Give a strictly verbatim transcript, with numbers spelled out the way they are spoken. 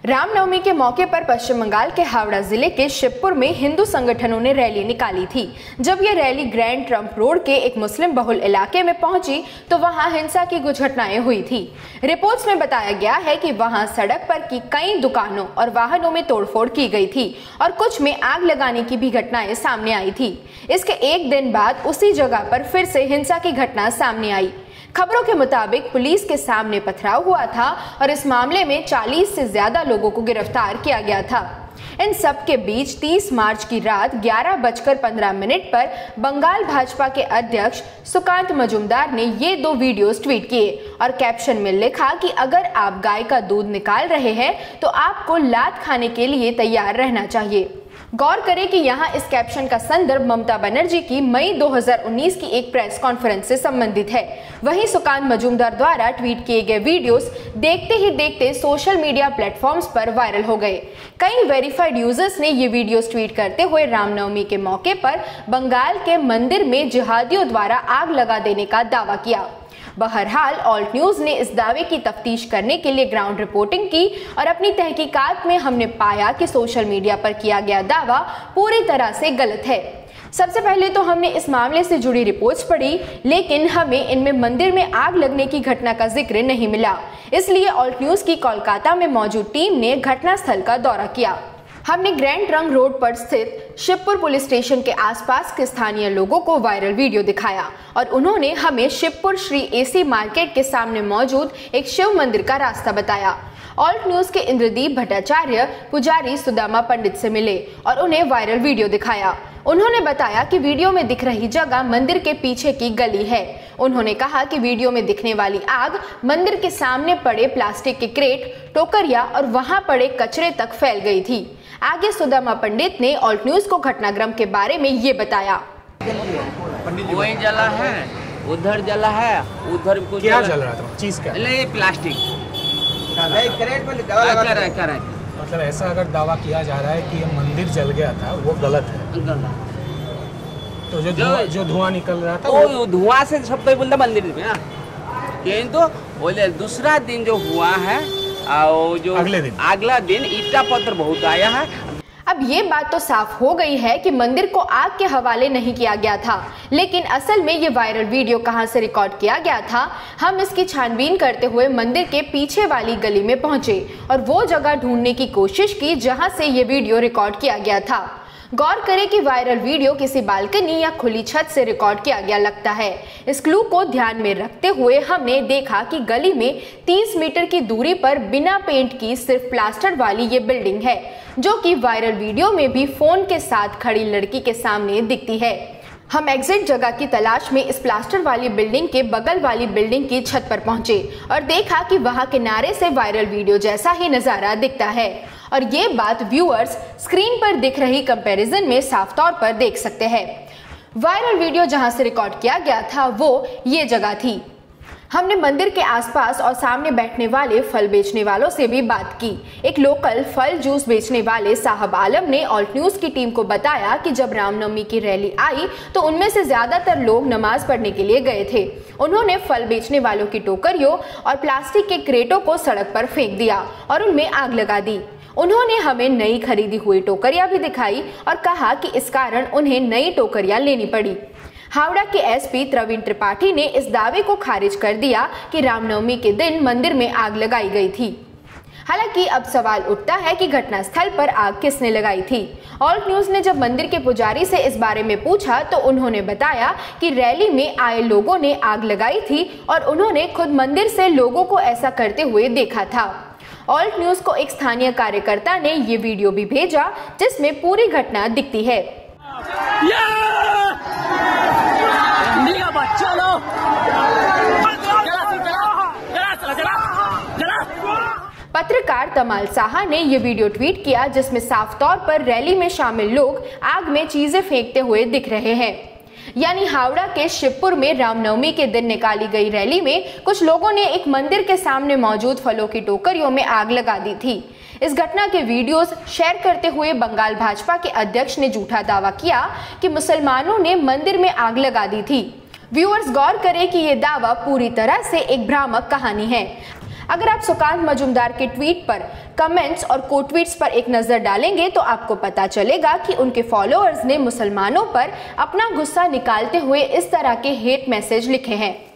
रामनवमी के मौके पर पश्चिम बंगाल के हावड़ा जिले के शिवपुर में हिंदू संगठनों ने रैली निकाली थी। जब ये रैली ग्रैंड ट्रंप रोड के एक मुस्लिम बहुल इलाके में पहुंची तो वहां हिंसा की कुछ घटनाएं हुई थी। रिपोर्ट्स में बताया गया है कि वहां सड़क पर की कई दुकानों और वाहनों में तोड़फोड़ की गई थी और कुछ में आग लगाने की भी घटनाएं सामने आई थी। इसके एक दिन बाद उसी जगह पर फिर से हिंसा की घटना सामने आई। खबरों के मुताबिक पुलिस के सामने पथराव हुआ था और इस मामले में चालीस से ज्यादा लोगों को गिरफ्तार किया गया था। इन सब के बीच तीस मार्च की रात ग्यारह बजकर पंद्रह मिनट पर बंगाल भाजपा के अध्यक्ष सुकांत मजूमदार ने ये दो वीडियोस ट्वीट किए और कैप्शन में लिखा कि अगर आप गाय का दूध निकाल रहे हैं तो आपको लात खाने के लिए तैयार रहना चाहिए। गौर करें कि यहाँ इस कैप्शन का संदर्भ ममता बनर्जी की मई दो हज़ार उन्नीस की एक प्रेस कॉन्फ्रेंस से संबंधित है। वहीं सुकांत मजूमदार द्वारा ट्वीट किए गए वीडियोस देखते ही देखते सोशल मीडिया प्लेटफॉर्म्स पर वायरल हो गए। कई वेरीफाइड यूजर्स ने ये वीडियोस ट्वीट करते हुए रामनवमी के मौके पर बंगाल के मंदिर में जिहादियों द्वारा आग लगा देने का दावा किया। बहरहाल ऑल्ट न्यूज ने इस दावे की तफ्तीश करने के लिए ग्राउंड रिपोर्टिंग की और अपनी तहकीकात में हमने पाया कि सोशल मीडिया पर किया गया दावा पूरी तरह से गलत है। सबसे पहले तो हमने इस मामले से जुड़ी रिपोर्ट्स पढ़ी, लेकिन हमें इनमें मंदिर में आग लगने की घटना का जिक्र नहीं मिला। इसलिए ऑल्ट न्यूज की कोलकाता में मौजूद टीम ने घटनास्थल का दौरा किया। हमने ग्रैंड ट्रंक रोड पर स्थित शिवपुर पुलिस स्टेशन के आसपास के स्थानीय लोगों को वायरल वीडियो दिखाया और उन्होंने हमें शिवपुर श्री एसी मार्केट के सामने मौजूद एक शिव मंदिर का रास्ता बताया। ऑल्ट न्यूज के इंद्रदीप भट्टाचार्य पुजारी सुदामा पंडित से मिले और उन्हें वायरल वीडियो दिखाया। उन्होंने बताया कि वीडियो में दिख रही जगह मंदिर के पीछे की गली है। उन्होंने कहा कि वीडियो में दिखने वाली आग मंदिर के सामने पड़े प्लास्टिक के क्रेट, टोकरिया और वहां पड़े कचरे तक फैल गई थी। आगे सुदामा पंडित ने ऑल्ट न्यूज को घटनाक्रम के बारे में ये बताया। वही जला है, उधर जला है, उधर कुछ क्या जल रहा था? चीज क्या? ले प्लास्टिक। मतलब ऐसा अगर दावा किया जा रहा है कि ये मंदिर जल गया था, वो गलत है। गलत। तो जो धुआं जो धुआं निकल रहा था वो धुआं से सब कोई बोलता मंदिर में ना, किंतु बोले दूसरा दिन जो हुआ है और जो अगले दिन अगला दिन ईटा पत्थर बहुत आया है। अब ये बात तो साफ हो गई है कि मंदिर को आग के हवाले नहीं किया गया था, लेकिन असल में ये वायरल वीडियो कहां से रिकॉर्ड किया गया था, हम इसकी छानबीन करते हुए मंदिर के पीछे वाली गली में पहुंचे और वो जगह ढूंढने की कोशिश की जहां से ये वीडियो रिकॉर्ड किया गया था। गौर करें कि वायरल वीडियो किसी बालकनी या खुली छत से रिकॉर्ड किया गया लगता है। इस क्लू को ध्यान में रखते हुए हमने देखा कि गली में तीस मीटर की दूरी पर बिना पेंट की सिर्फ प्लास्टर वाली ये बिल्डिंग है, जो कि वायरल वीडियो में भी फोन के साथ खड़ी लड़की के सामने दिखती है। हम एग्जिट जगह की तलाश में इस प्लास्टर वाली बिल्डिंग के बगल वाली बिल्डिंग की छत पर पहुंचे और देखा कि वहां किनारे से वायरल वीडियो जैसा ही नजारा दिखता है और ये बात व्यूअर्स स्क्रीन पर दिख रही कंपैरिजन में साफ तौर पर देख सकते हैं। वायरल वीडियो जहां से रिकॉर्ड किया गया था वो ये जगह थी। हमने मंदिर के आसपास और सामने बैठने वाले फल बेचने वालों से भी बात की। एक लोकल फल जूस बेचने वाले साहब आलम ने ऑल्ट न्यूज की टीम को बताया कि जब रामनवमी की रैली आई तो उनमें से ज्यादातर लोग नमाज पढ़ने के लिए गए थे। उन्होंने फल बेचने वालों की टोकरियों और प्लास्टिक के क्रेटों को सड़क पर फेंक दिया और उनमें आग लगा दी। उन्होंने हमें नई खरीदी हुई टोकरियां भी दिखाई और कहा कि इस कारण उन्हें नई टोकरियां लेनी पड़ी। हावड़ा के एसपी प्रवीण त्रिपाठी ने इस दावे को खारिज कर दिया कि रामनवमी के दिन मंदिर में आग लगाई गई थी। हालांकि अब सवाल उठता है कि घटनास्थल पर आग किसने लगाई थी। ऑल्ट न्यूज ने जब मंदिर के पुजारी से इस बारे में पूछा तो उन्होंने बताया कि रैली में आए लोगों ने आग लगाई थी और उन्होंने खुद मंदिर से लोगों को ऐसा करते हुए देखा था। ऑल्ट न्यूज को एक स्थानीय कार्यकर्ता ने ये वीडियो भी भेजा जिसमें पूरी घटना दिखती है। पत्रकार तमाल साहा ने ये वीडियो ट्वीट किया जिसमें साफ तौर पर रैली में शामिल लोग आग में चीजें फेंकते हुए दिख रहे हैं। यानी हावड़ा के शिवपुर में रामनवमी के दिन निकाली गई रैली में कुछ लोगों ने एक मंदिर के सामने मौजूद फलों की टोकरियों में आग लगा दी थी। इस घटना के वीडियोस शेयर करते हुए बंगाल भाजपा के अध्यक्ष ने झूठा दावा किया कि मुसलमानों ने मंदिर में आग लगा दी थी। व्यूअर्स गौर करें कि यह दावा पूरी तरह से एक भ्रामक कहानी है। अगर आप सुकांत मजूमदार के ट्वीट पर कमेंट्स और कोट्वीट्स पर एक नजर डालेंगे तो आपको पता चलेगा कि उनके फॉलोअर्स ने मुसलमानों पर अपना गुस्सा निकालते हुए इस तरह के हेट मैसेज लिखे हैं।